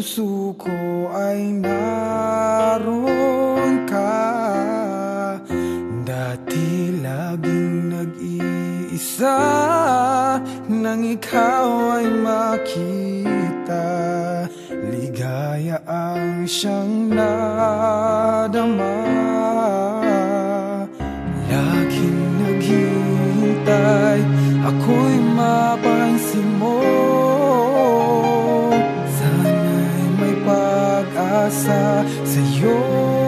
puso ko ay naroon ka. Dati laging nag-iisa, nang ikaw ay makita. Ligaya ang siyang nadama. Laging naghihintay, ako'y mapansin mo. Sana'y may pag-asa sa'yo.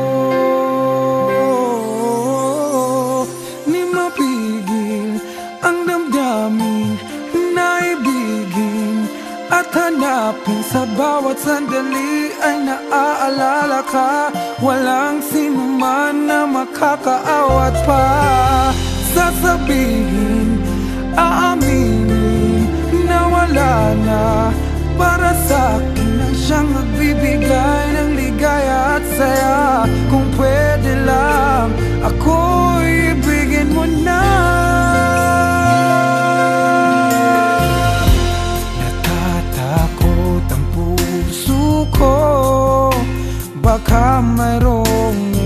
Di mapigil ang damdamin na ibigin at hanapin. Sa bawat sandali ay naaalala ka. Walang sinuman na makakaawat pa. Sasabihin, aaminin na wala na. Para sa'kin ang siyang magbibigay ng ligaya at saya. Kung pwede lang, ako'y ibigin mo na. Natatakot ang puso ko, baka mayroong